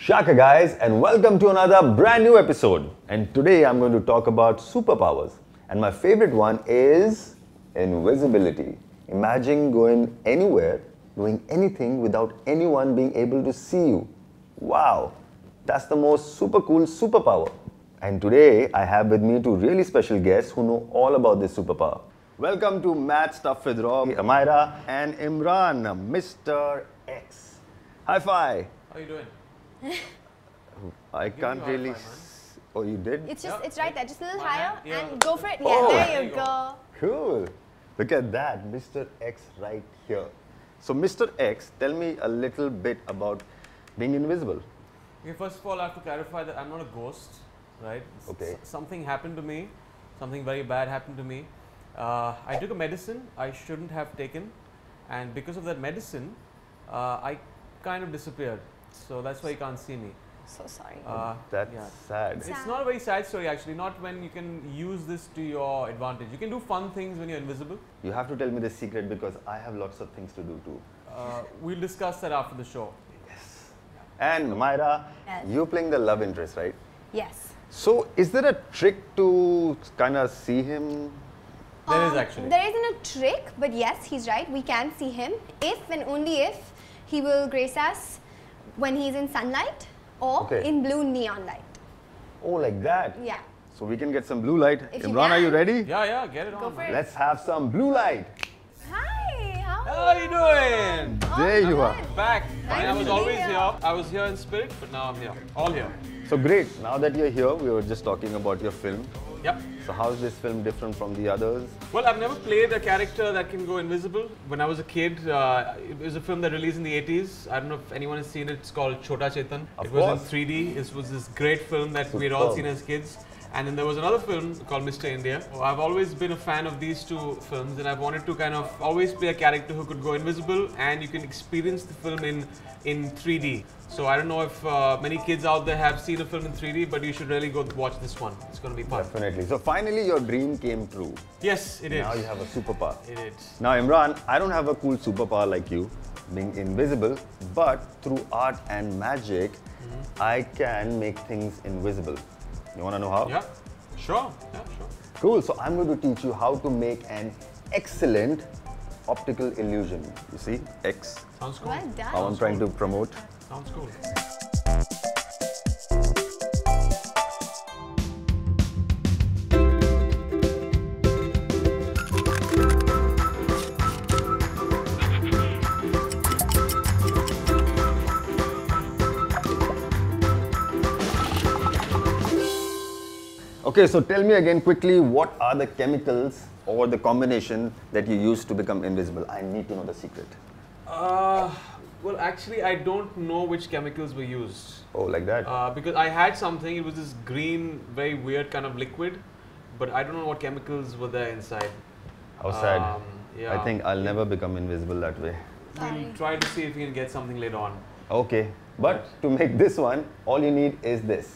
Shaka guys, and welcome to another brand new episode. And today I'm going to talk about superpowers. And my favorite one is invisibility. Imagine going anywhere, doing anything without anyone being able to see you. Wow, that's the most super cool superpower. And today I have with me two really special guests who know all about this superpower. Welcome to Mad Stuff with Rob, Amyra and Emraan, Mr. X. High five. How are you doing? I can't really. Oh, you did? It's just, it's right there. Just a little higher and go for it. Yeah, Oh, there you go. Cool. Look at that, Mr. X right here. So, Mr. X, tell me a little bit about being invisible. Okay, first of all, I have to clarify that I'm not a ghost, right? Okay. Something happened to me. Something very bad happened to me. I took a medicine I shouldn't have taken, and because of that medicine, I kind of disappeared. So that's why you can't see me. So sorry. That's sad. It's not a very sad story actually, not when you can use this to your advantage. You can do fun things when you're invisible. You have to tell me the secret because I have lots of things to do too. We'll discuss that after the show. Yes. And Myra, Yes. you're playing the love interest, right? Yes. So, is there a trick to kind of see him? There is actually. There isn't a trick, but yes, he's right. We can see him if and only if he will grace us when he's in sunlight or in blue neon light. Oh, like that? Yeah. So, we can get some blue light. If you Imraan, are you can. ready? Yeah, get it Go on. for it. Let's have some blue light. Hi, how How are you doing? There you are. Back. Nice I was to always be here. here. I was here in spirit, but now I'm here. All here. So great, now that you're here, we were just talking about your film. Yep. So how's this film different from the others? Well, I've never played a character that can go invisible. When I was a kid, it was a film that released in the 80s. I don't know if anyone has seen it. It's called Chota Chetan. Of was course. in 3D. It was this great film that we'd all seen as kids. And then there was another film called Mr. India. I've always been a fan of these two films, and I've wanted to kind of always play a character who could go invisible and you can experience the film in 3D. So I don't know if many kids out there have seen a film in 3D, but you should really go watch this one. It's going to be fun. Definitely. So finally your dream came true. Yes, it is. Now you have a superpower. It is. Now Imraan, I don't have a cool superpower like you, being invisible, but through art and magic, I can make things invisible. You want to know how? Yeah, sure. Yeah, sure. Cool. So I'm going to teach you how to make an excellent optical illusion. You see, X. Sounds cool. well done. How I'm trying to promote. Sounds cool. Okay, so tell me again quickly, what are the chemicals or the combination that you use to become invisible? I need to know the secret. Well, actually, I don't know which chemicals were used. Oh, like that? Because I had something, it was this green, very weird kind of liquid, but I don't know what chemicals were there inside. How sad. Yeah. I think I'll never become invisible that way. We'll try to see if we can get something later on. Okay, but to make this one, all you need is this.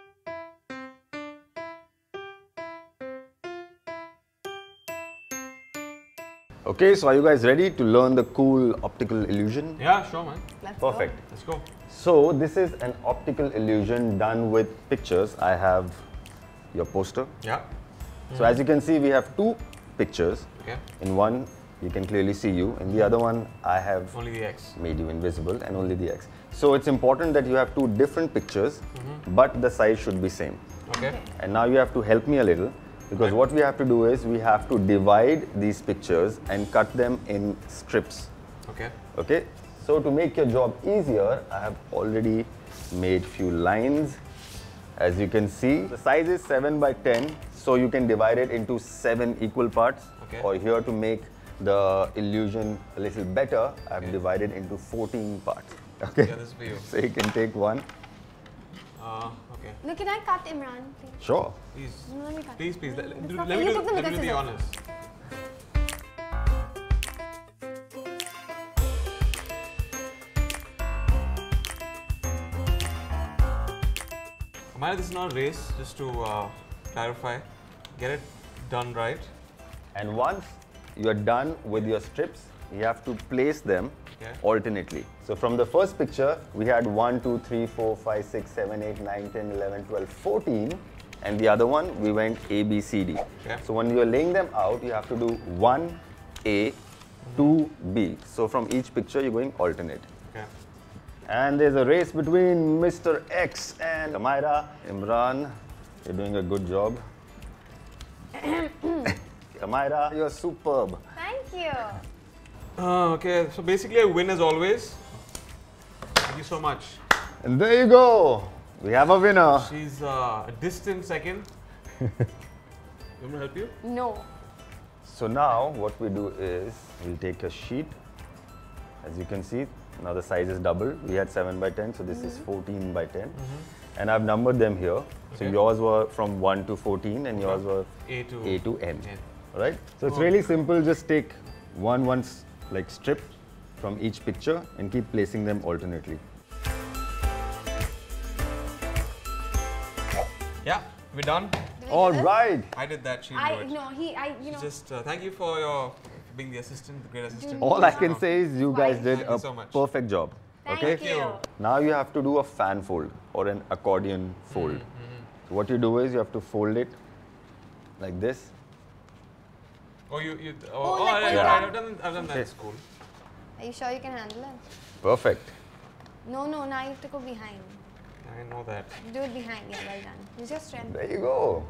Okay, so are you guys ready to learn the cool optical illusion? Yeah, sure, man. Let's Perfect. Let's go. So this is an optical illusion done with pictures. I have your poster. Yeah. So as you can see, we have two pictures. Okay. In one, you can clearly see you. In the other one, I have Only the X. made you invisible and only the X. So it's important that you have two different pictures, but the size should be same. Okay. And now you have to help me a little, because what we have to do is we have to divide these pictures and cut them in strips. Okay. Okay? So to make your job easier, I have already made few lines. As you can see, the size is 7 by 10, so you can divide it into 7 equal parts. Okay. Or here to make the illusion a little better, I have divided into 14 parts. Okay? Yeah, this is for you. So you can take one. Okay. Look, can I cut Imraan, please? Sure. Please. No, let me cut. Please. Let It's me okay. You took them with do the scissors. honors. Amyra, this is not a race, just to clarify. Get it done right. And once you are done with your strips, you have to place them alternately. So from the first picture, we had 1, 2, 3, 4, 5, 6, 7, 8, 9, 10, 11, 12, 14. And the other one, we went A, B, C, D. So when you're laying them out, you have to do 1, A, 2, B. So from each picture, you're going alternate. And there's a race between Mr. X and Amyra. Emraan, you're doing a good job. Amyra, you're superb. Thank you. Okay, so basically I win as always. Thank you so much. And there you go. We have a winner. She's a distant second. You want me to help you? No. So now what we do is we'll take a sheet. As you can see, now the size is double. We had 7 by 10, so this is 14 by 10. And I've numbered them here. So yours were from 1 to 14 and yours were A to N. Right? So it's really simple. Just take one like strip from each picture and keep placing them alternately. Yeah, we're done. All right. I did that. She did it. Just thank you for being the assistant, the great assistant. All I can say is you guys did a perfect job. Thank you. Now you have to do a fan fold or an accordion fold. So what you do is you have to fold it like this. I've done that in school. Are you sure you can handle it? Perfect. No, now you have to go behind. I know that. Do it behind, yeah, well done. Use your strength. There you go.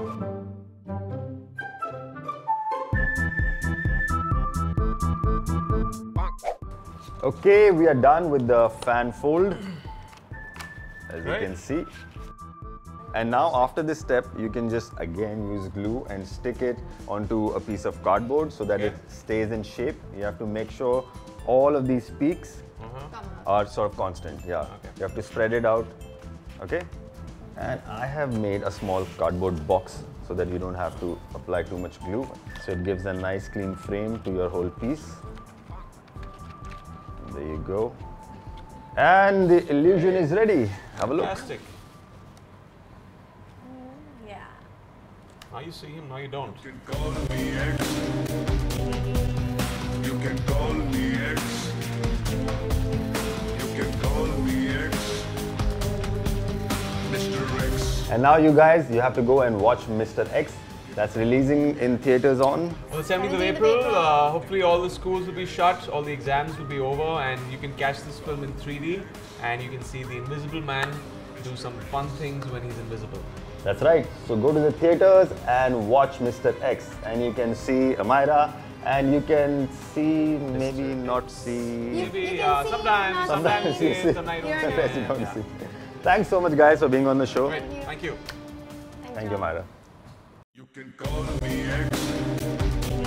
Okay, we are done with the fan fold, as you can see. And now after this step, you can just again use glue and stick it onto a piece of cardboard so that it stays in shape. You have to make sure all of these peaks are sort of constant. You have to spread it out. Okay? And I have made a small cardboard box so that you don't have to apply too much glue. So it gives a nice clean frame to your whole piece. There you go. And the illusion is ready. Have a look. Fantastic. Yeah. Now you see him, now you don't. You can call me X. You can call me X. You can call me X. Mr.X. And now you guys, you have to go and watch Mr.X. That's releasing in theaters on the 17th of April. Hopefully all the schools will be shut, all the exams will be over, and you can catch this film in 3D and you can see the Invisible Man do some fun things when he's invisible. That's right. So go to the theaters and watch Mr.X. And you can see Amyra and you can see, maybe not see. Maybe sometimes you see, sometimes you don't see. Thanks so much guys for being on the show. Great. Thank you. Thank you, Amyra. You can call me X.